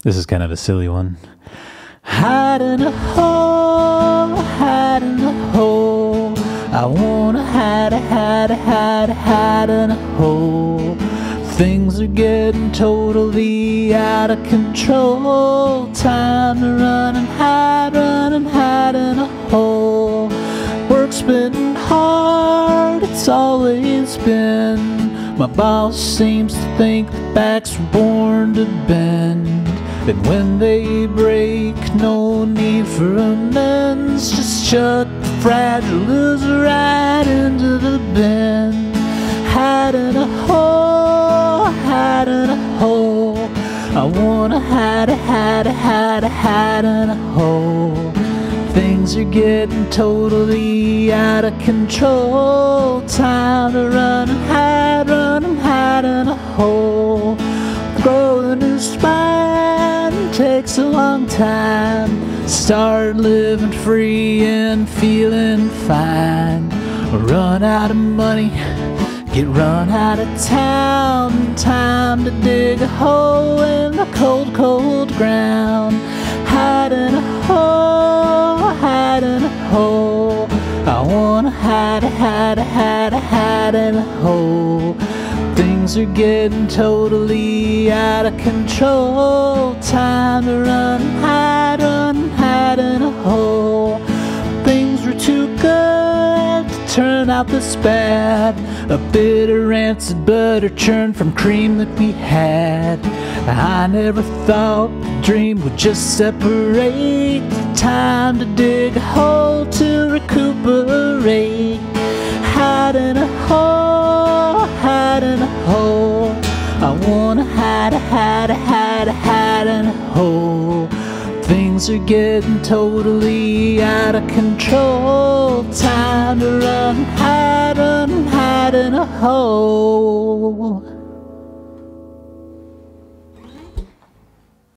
This is kind of a silly one. Hide in a hole, hide in a hole. I wanna hide in a hole. Things are getting totally out of control. Time to run and hide in a hole. Work's been hard, it's always been. My boss seems to think the backs were born to bend. And when they break, no need for amends. Just chuck the fragile loser right into the bin. Hide in a hole, hide in a hole. I wanna hide in a hole. Things are getting totally out of control. Time to run and hide in a hole. Grow a new spine takes a long time. Start living free and feeling fine. Run out of money, get run out of town. Time to dig a hole in the cold, cold ground. Hide in a hole, hide in a hole. I wanna hide in a hole. Things are getting totally out of control. Time to run and hide in a hole. Things were too good to turn out this bad. A bitter rancid butter churned from cream that we had. I never thought the dream would just separate. Time to dig a hole to recuperate. Hide in a hole, hide in a hole. I wanna hide in a hole. Things are getting totally out of control. Time to run, hide in a hole.